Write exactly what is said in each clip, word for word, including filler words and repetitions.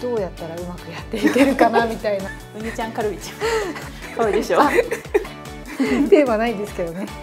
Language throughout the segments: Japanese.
どうやったらうまくやっていけるかなみたいな。 うにちゃんカルビちゃん可愛いでしょ。 テーマないんですけどね。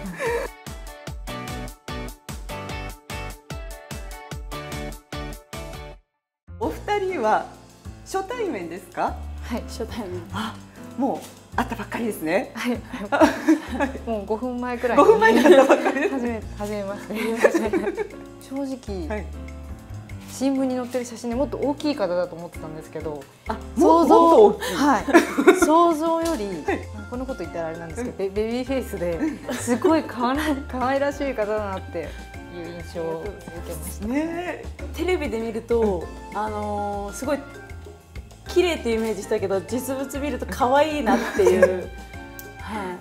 お二人は初対面ですか？ はい、 初対面。 あ、もう会ったばっかりですね。 はい、もうごふんまえくらいにごふんまえに会ったばっかりです。 初め初めまして。正直、はい、新聞に載ってる写真でもっと大きい方だと思ってたんですけど、 あ、想像、 はい、想像より、はい、このこと言ったらあれなんですけど、ベベビーフェイスですごい可愛らしい方だなっていう印象を受けましたね。 テレビで見ると、あのー、すごい綺麗っていうイメージしたけど、実物見ると可愛いなっていう。はい。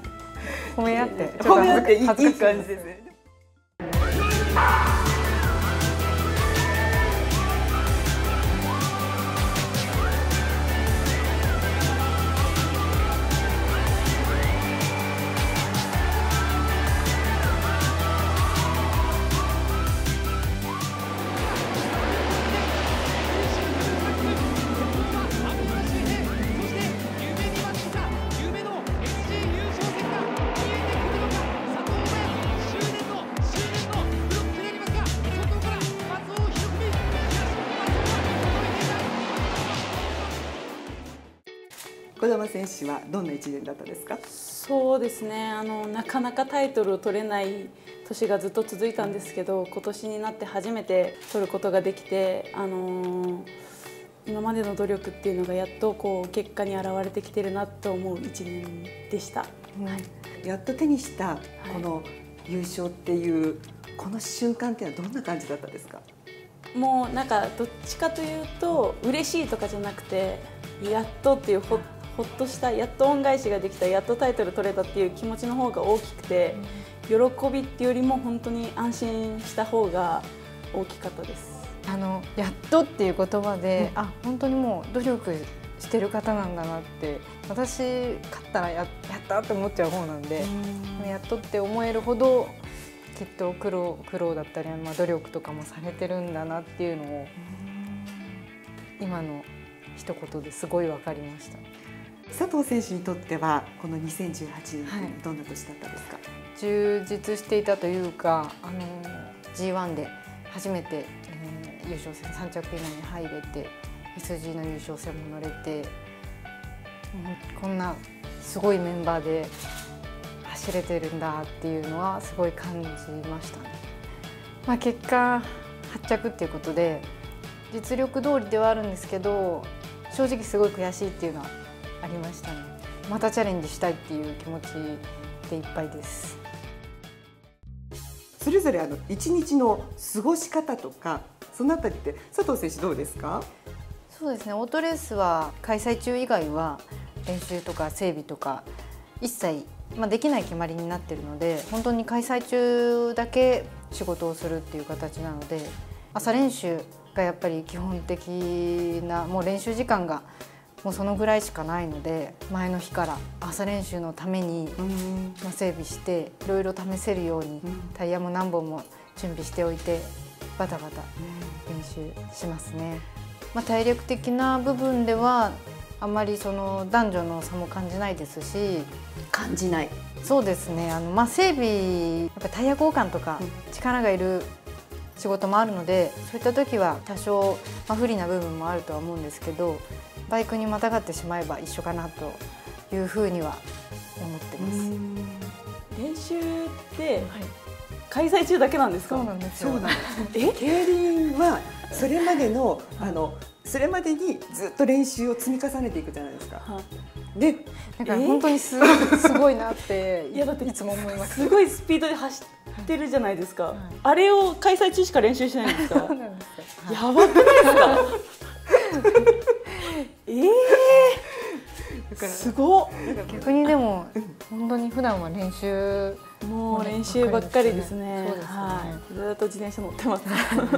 褒め合って、 褒め合っていい感じですね。児玉選手はどんないちねんだったですか？ そうですね、あのなかなかタイトルを取れない年がずっと続いたんですけど、今年になって初めて取ることができて、あのー、今までの努力っていうのがやっとこう結果に表れてきてるなと思ういちねんでした。はい、 やっと手にしたこの優勝っていう、この瞬間っていうのはどんな感じだったですか？ もうなんかどっちかというと嬉しいとかじゃなくて、やっとっていうほほっとした、やっと恩返しができた、やっとタイトル取れたっていう気持ちの方が大きくて、喜びっていうよりも本当に安心した方が大きかったです。 あのやっとっていう言葉で、うん、あ、本当にもう努力してる方なんだなって、私勝ったら や, やったって思っちゃう方なんで、うん、やっとって思えるほどきっと苦労苦労だったり、まあ、努力とかもされてるんだなっていうのを、うん、今の一言ですごい分かりました。 佐藤選手にとってはこのにせんじゅうはちねんってどんな年だったですか？はい、 充実していたというか、あの ジーワン で初めて、えー、優勝戦さん着以内に入れて、 エスジー の優勝戦も乗れて、うん、こんなすごいメンバーで走れてるんだっていうのはすごい感じましたね。まあ、結果はち着っていうことで実力通りではあるんですけど、正直すごい悔しいっていうのはありましたね。またチャレンジしたいっていう気持ちでいっぱいです。 それぞれあの一日の過ごし方とか、そのあたりって佐藤選手どうですか？ そうですね、オートレースは開催中以外は練習とか整備とか一切、まあ、できない決まりになっているので、本当に開催中だけ仕事をするっていう形なので、朝練習がやっぱり基本的な、もう練習時間がもうそのぐらいしかないので、前の日から朝練習のためにまあ整備していろいろ試せるようにタイヤも何本も準備しておいてバタバタ練習しますね。まあ、体力的な部分ではあまりその男女の差も感じないですし。 感じない。 そうですね、あのまあ整備やっぱタイヤ交換とか力がいる仕事もあるので、そういった時は多少、まあ、不利な部分もあるとは思うんですけど、バイクにまたがってしまえば一緒かなというふうには思ってます。 練習って開催中だけなんですか？ そうなんですよ。 え、競輪はそれまでのあのそれまでにずっと練習を積み重ねていくじゃないですか。はで、だから本当にすごい、すごいなっていやだっていつも思います。 すごいスピードで走ってるじゃないですか。はい、あれを開催中しか練習してないんですか？そうなんですよ。やばくないですか？ええー、すごっ。 逆にでも本当に普段は練習もう練習ばっかりですね。そうですね。はい、ずっと自転車乗ってます。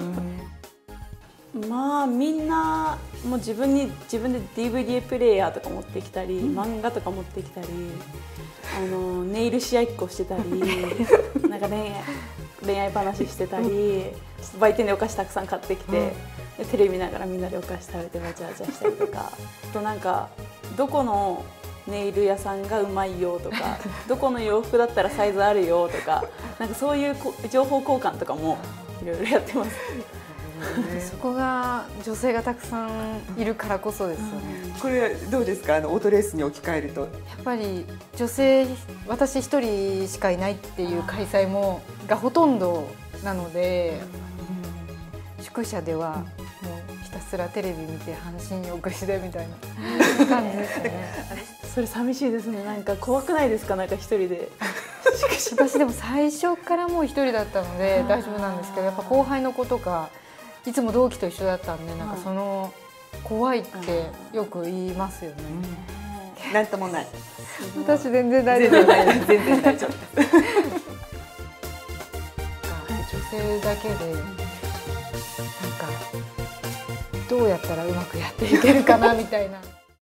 まあみんなもう自分に自分で ディーブイディー プレイヤーとか持ってきたり、うん、漫画とか持ってきたり、あのネイル試合っこしてたりなんか恋愛恋愛話してたり、売店でお菓子たくさん買ってきて、 でテレビ見ながらみんなでお菓子食べてわちゃわちゃしたりとかあとなんかどこのネイル屋さんがうまいよとかどこの洋服だったらサイズあるよとかなんかそういう情報交換とかもいろいろやってます。 そこが女性がたくさんいるからこそですよね。 これはどうですか、あのオートレースに置き換えると。やっぱり女性私一人しかいないっていう開催もがほとんどなので、うん、宿舎ではもうひたすらテレビ見て半身浴してみたいな感じですね。 それ寂しいですね。なんか怖くないですか、なんか一人で。 私でも最初からもう一人だったので大丈夫なんですけど、やっぱ後輩の子とかいつも同期と一緒だったんで、なんかその怖いってよく言いますよね。 うん、なんともない。 私全然大丈夫。 全然大丈夫。 女性だけでなんかどうやったらうまくやっていけるかなみたいな。